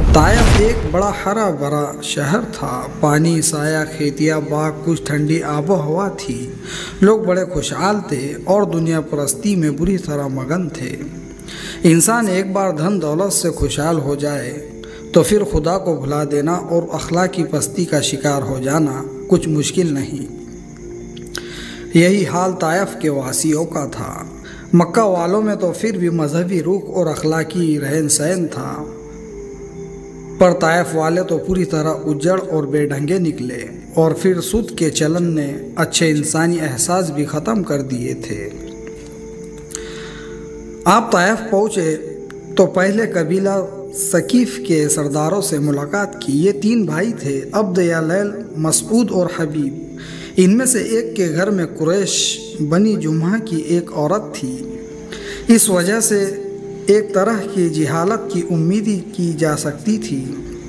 Taif एक बड़ा हरा भरा शहर था। पानी, साया, खेतियाँ, बाग, कुछ ठंडी आबो हवा थी। लोग बड़े खुशहाल थे और दुनिया परस्ती में बुरी तरह मगन थे। इंसान एक बार धन दौलत से खुशहाल हो जाए तो फिर खुदा को भुला देना और अखलाकी पस्ती का शिकार हो जाना कुछ मुश्किल नहीं। यही हाल ताइफ के वासियों का था। मक्का वालों में तो फिर भी मजहबी रुख और अखलाकी रहन सहन था, पर ताइफ वाले तो पूरी तरह उजड़ और बेढंगे निकले और फिर सूद के चलन ने अच्छे इंसानी एहसास भी ख़त्म कर दिए थे। आप ताइफ पहुँचे तो पहले कबीला सकीफ के सरदारों से मुलाकात की। ये 3 भाई थे, अब्द या लैल, मसूद और हबीब। इनमें से एक के घर में कुरैश बनी जुम्हा की एक औरत थी। इस वजह से एक तरह की जिहालत की उम्मीद की जा सकती थी।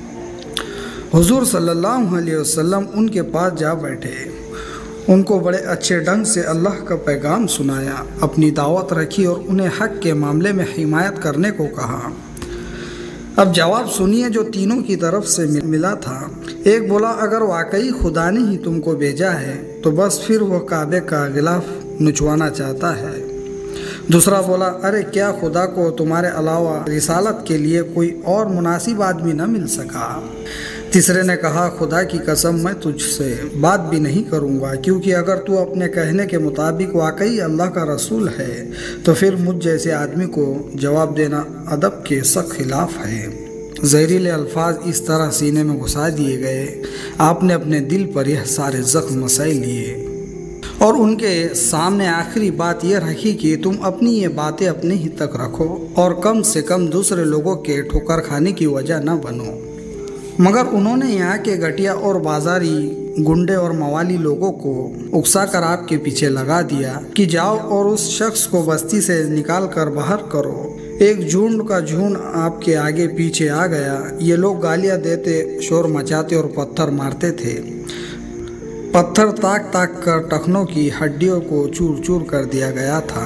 हुजूर सल्लल्लाहु अलैहि वसल्लम उनके पास जा बैठे, उनको बड़े अच्छे ढंग से अल्लाह का पैगाम सुनाया, अपनी दावत रखी और उन्हें हक के मामले में हिमायत करने को कहा। अब जवाब सुनिए जो तीनों की तरफ से मिला था। एक बोला, अगर वाकई खुदा ने ही तुमको भेजा है तो बस फिर वह काबे का गिलाफ नुचवाना चाहता है। दूसरा बोला, अरे क्या खुदा को तुम्हारे अलावा रिसालत के लिए कोई और मुनासिब आदमी न मिल सका। तीसरे ने कहा, खुदा की कसम मैं तुझसे बात भी नहीं करूंगा, क्योंकि अगर तू अपने कहने के मुताबिक वाकई अल्लाह का रसूल है तो फिर मुझ जैसे आदमी को जवाब देना अदब के सख्त खिलाफ है। जहरीले अल्फाज इस तरह सीने में घुसा दिए गए, आपने अपने दिल पर यह सारे जख्म मसाई लिए और उनके सामने आखिरी बात यह रखी कि तुम अपनी ये बातें अपने ही तक रखो और कम से कम दूसरे लोगों के ठोकर खाने की वजह न बनो। मगर उन्होंने यहाँ के घटिया और बाजारी गुंडे और मवाली लोगों को उकसाकर आपके पीछे लगा दिया कि जाओ और उस शख्स को बस्ती से निकाल कर बाहर करो। एक झुंड का झुंड आपके आगे पीछे आ गया। ये लोग गालियाँ देते, शोर मचाते और पत्थर मारते थे। पत्थर ताक ताक कर टखनों की हड्डियों को चूर चूर कर दिया गया था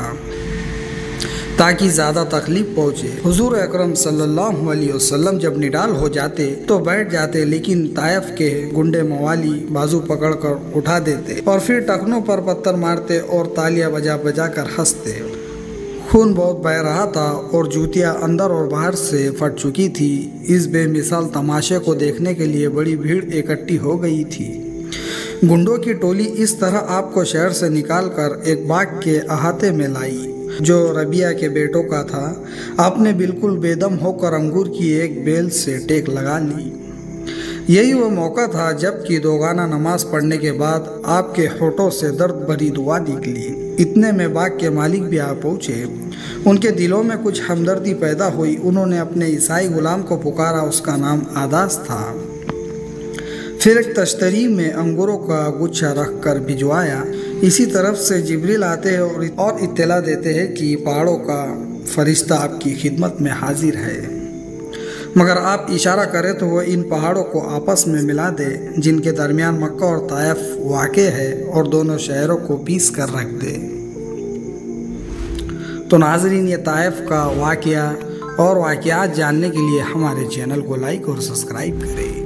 ताकि ज़्यादा तकलीफ पहुँचे। हुजूर अकरम सल्लल्लाहु अलैहि वसल्लम जब निडाल हो जाते तो बैठ जाते, लेकिन ताइफ के गुंडे मवाली बाजू पकड़कर उठा देते और फिर टखनों पर पत्थर मारते और तालियां बजा बजा कर हंसते। खून बहुत बह रहा था और जूतियां अंदर और बाहर से फट चुकी थी। इस बेमिसाल तमाशे को देखने के लिए बड़ी भीड़ इकट्ठी हो गई थी। गुंडों की टोली इस तरह आपको शहर से निकालकर एक बाग के अहाते में लाई जो रबिया के बेटों का था। आपने बिल्कुल बेदम होकर अंगूर की एक बेल से टेक लगा ली। यही वो मौका था जबकि दोगाना नमाज पढ़ने के बाद आपके होठों से दर्द भरी दुआ निकली। इतने में बाग के मालिक भी आ पहुँचे। उनके दिलों में कुछ हमदर्दी पैदा हुई। उन्होंने अपने ईसाई गुलाम को पुकारा, उसका नाम आदास था। फिर एक तश्तरी में अंगूरों का गुच्छा रख कर भिजवाया। इसी तरफ से जिब्रील आते हैं और इत्तला देते हैं कि पहाड़ों का फरिश्ता आपकी खिदमत में हाजिर है। मगर आप इशारा करें तो वो इन पहाड़ों को आपस में मिला दे जिनके दरमियान मक्का और ताइफ वाक़े है और दोनों शहरों को पीस कर रख दे। तो नाजरीन, ये ताइफ का वाक़या और वाक़यात जानने के लिए हमारे चैनल को लाइक और सब्सक्राइब करें।